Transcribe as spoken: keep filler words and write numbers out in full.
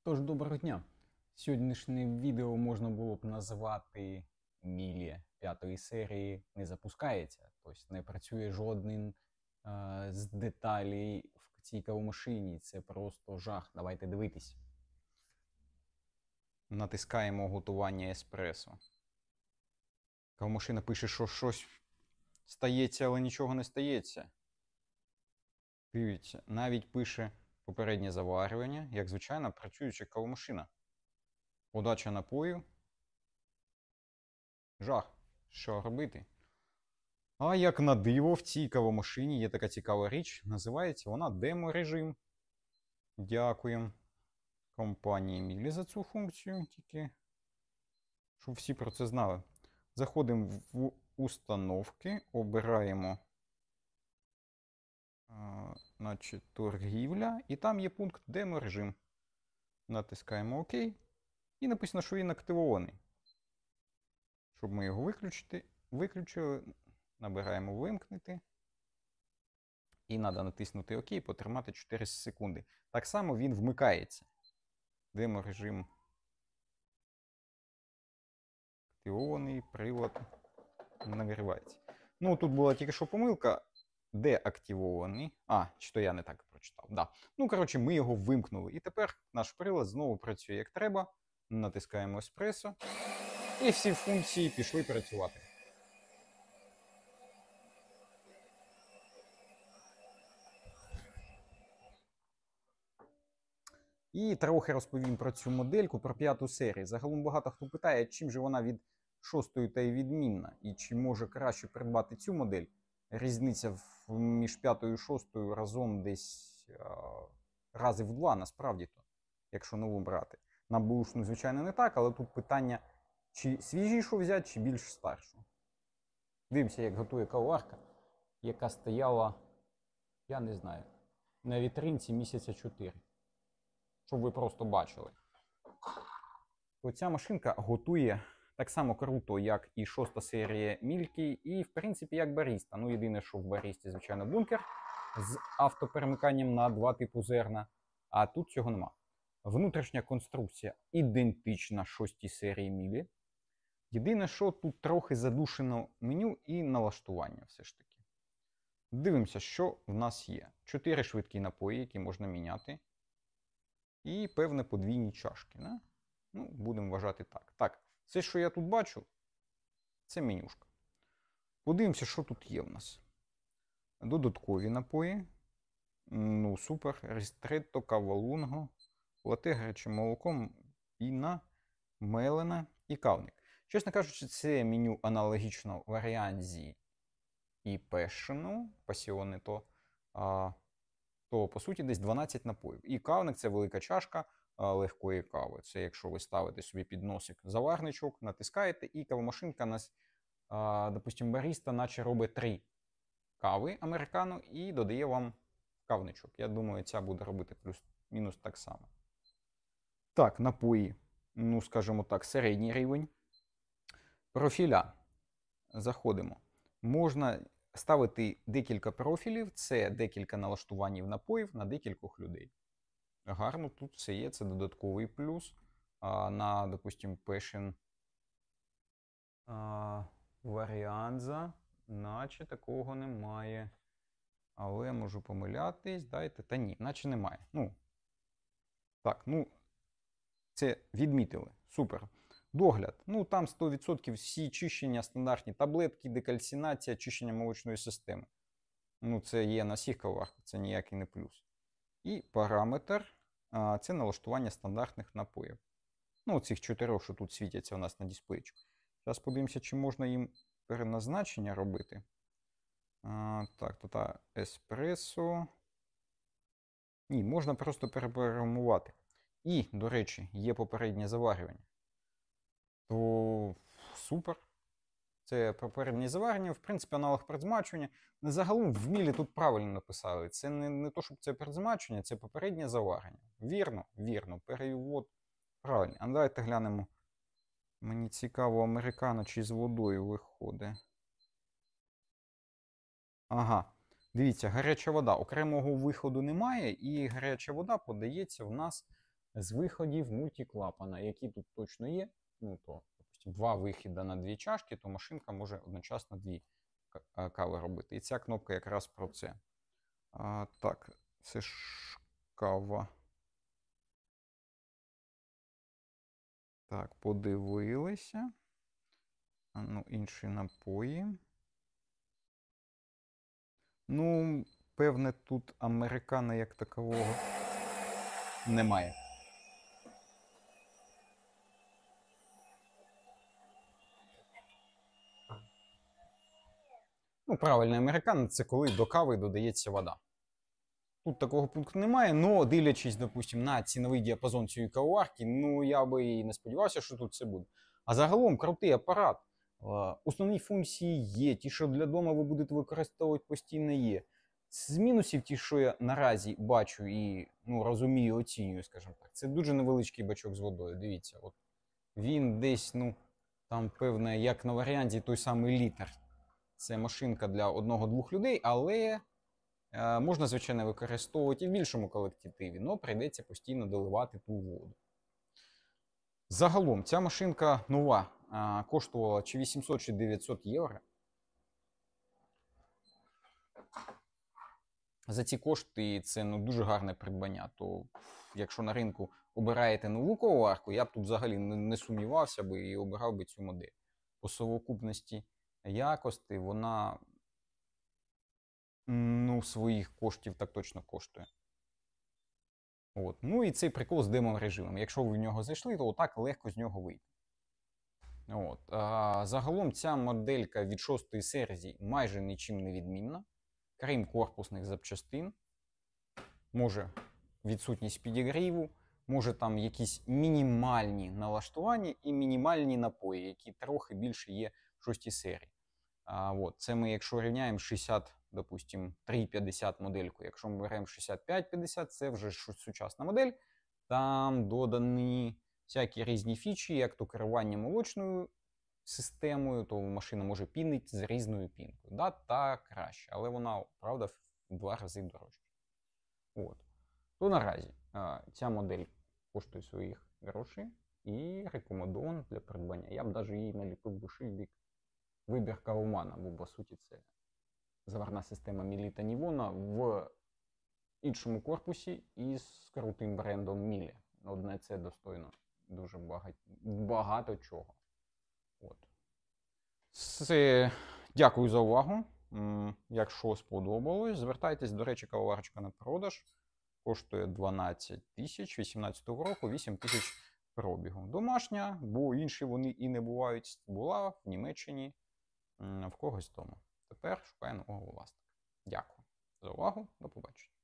Тож, доброго дня! Сьогоднішнє відео можна було б назвати Мілі п'ятої серії не запускається. Тобто не працює жоден е, з деталей в цій кавомашині. Це просто жах. Давайте дивитись. Натискаємо готування еспресо. Кавомашина пише, що щось стається, але нічого не стається. Дивіться, навіть пише попереднє заварювання, як звичайна працююча кавомашина. Подача напою. Жах. Що робити? А як на диво, в цій кавомашині є така цікава річ. Називається вона демо-режим. Дякуємо компанії Мілі за цю функцію. Тільки, щоб всі про це знали. Заходимо в установки, обираємо а, значить, торгівля. І там є пункт демо-режим. Натискаємо ОК. І написано, що він активований. Щоб ми його виключити, виключили, набираємо вимкнути. І треба натиснути ОК і потримати чотири секунди. Так само він вмикається. Демо-режим активований, прилад нагрівається. Ну, тут була тільки що помилка. Деактивований. А, чи то я не так прочитав. Да. Ну, коротше, ми його вимкнули. І тепер наш прилад знову працює як треба. Натискаємо еспресо. І всі функції пішли працювати. І трохи розповім про цю модельку, про п'яту серію. Загалом багато хто питає, чим же вона від шостої та й відмінна. І чи може краще придбати цю модель. Різниця між п'ятою і шостою разом десь а, рази в два, насправді-то, якщо нову брати. На бушну, звичайно, не так, але тут питання, чи свіжішу взяти, чи більш старшу. Дивимося, як готує кавоварка, яка стояла, я не знаю, на вітринці місяця чотири. Щоб ви просто бачили. Оця машинка готує так само круто, як і шоста серія Мільки, і, в принципі, як баріста. Ну, єдине, що в барісті, звичайно, бункер з автоперемиканням на два типу зерна, а тут цього нема. Внутрішня конструкція ідентична шостій серії Мілі. Єдине, що тут трохи задушено меню і налаштування все ж таки. Дивимося, що в нас є. Чотири швидкі напої, які можна міняти. І, певне, подвійні чашки. Не? Ну, будемо вважати так. Так, все, що я тут бачу, це менюшка. Подивимося, що тут є в нас. Додаткові напої. Ну, супер. Рістретто, кавалунго, лате гаряче молоко, піна, мелена і кавник. Чесно кажучи, це меню аналогічно варіанзі і пешену, пасіони то, а, то, по суті, десь дванадцять напоїв. І кавник – це велика чашка а, легкої кави. Це якщо ви ставите собі під носик заварничок, натискаєте, і кавомашинка нас, а, допустимо, баріста, наче робить три кави американо і додає вам кавничок. Я думаю, ця буде робити плюс-мінус так само. Так, напої, ну, скажімо так, середній рівень. Профіля. Заходимо. Можна ставити декілька профілів, це декілька налаштувань напоїв на декількох людей. Гарно, тут все є, це додатковий плюс. А, на, допустимо, Passion Varianza, наче такого немає. Але можу помилятись, дайте, та ні, наче немає. Ну, так, ну, це відмітили, супер. Догляд. Ну, там сто відсотків всі чищення, стандартні таблетки, декальцинація, чищення молочної системи. Ну, це є на всіх кавоварках, це ніякий не плюс. І параметр а, – це налаштування стандартних напоїв. Ну, цих чотирьох, що тут світяться у нас на дисплейчику. Зараз подивимося, чи можна їм переназначення робити. А, так, тут еспресо. Ні, можна просто перепрограмувати. І, до речі, є попереднє заварювання. То супер. Це попереднє заварення, в принципі, аналог передзмачування. Загалом в Мілі тут правильно написали. Це не, не то, щоб це передзмачування, це попереднє заварення. Вірно? Вірно. Перевод правильний. А давайте глянемо. Мені цікаво, американо чи з водою виходить. Ага. Дивіться, гаряча вода. Окремого виходу немає, і гаряча вода подається в нас з виходів мультиклапана, які тут точно є. Ну, то, допустим, два вихіди на дві чашки, то машинка може одночасно дві кави робити. І ця кнопка якраз про це. А, так, це ж кава. Так, подивилися. А, ну, інші напої. Ну, певне, тут американо як такового немає. Ну, правильний американо – це коли до кави додається вода. Тут такого пункту немає, але дивлячись, допустим, на ціновий діапазон цієї кавоварки, ну я би і не сподівався, що тут це буде. А загалом крутий апарат. Основні функції є, ті, що для дому ви будете використовувати постійно є. З мінусів, ті, що я наразі бачу і ну, розумію, оцінюю, скажімо так, це дуже невеличкий бачок з водою. Дивіться, от він десь, ну, там, певне, як на варіанті той самий літр. Це машинка для одного-двох людей, але е, можна, звичайно, використовувати і в більшому колективі, але прийдеться постійно доливати ту воду. Загалом, ця машинка нова, е, коштувала чи вісімсот, чи дев'ятсот євро. За ці кошти це ну, дуже гарне придбання. То якщо на ринку обираєте нову кавоварку, я б тут взагалі не, не сумнівався би і обирав би цю модель. По совокупності якості вона ну, своїх коштів так точно коштує. От. Ну і цей прикол з демо-режимом. Якщо ви в нього зайшли, то отак легко з нього вийти. От. А, загалом ця моделька від шостої серії майже нічим не відмінна. Крім корпусних запчастин, може відсутність підігріву, може там якісь мінімальні налаштування і мінімальні напої, які трохи більше є в шостій серії. А, от. Це ми, якщо рівняємо шістдесят, допустим, три п'ятдесят модельку. Якщо ми беремо шістдесят п'ять п'ятдесят, це вже сучасна модель. Там додані всякі різні фічі, як то керування молочною системою, то машина може пінити з різною пінкою. Да, та краще, але вона, правда, в два рази дорожча. От. То наразі ця модель коштує своїх грошей і рекомендована для придбання. Я б навіть її наліпив би шильдик вибір кавомана, бо, по суті, це заварна система Міліта Нівона в іншому корпусі і з крутим брендом Мілі. Одне це достойно дуже багато, багато чого. От. Це... Дякую за увагу. Якщо сподобалось, звертайтесь, до речі, кавоварочка на продаж. Коштує дванадцять тисяч, вісімнадцятого року, вісім тисяч пробігу. Домашня, бо інші вони і не бувають. Була в Німеччині, в когось тому. Тепер шукає нового власника. Дякую за увагу, до побачення.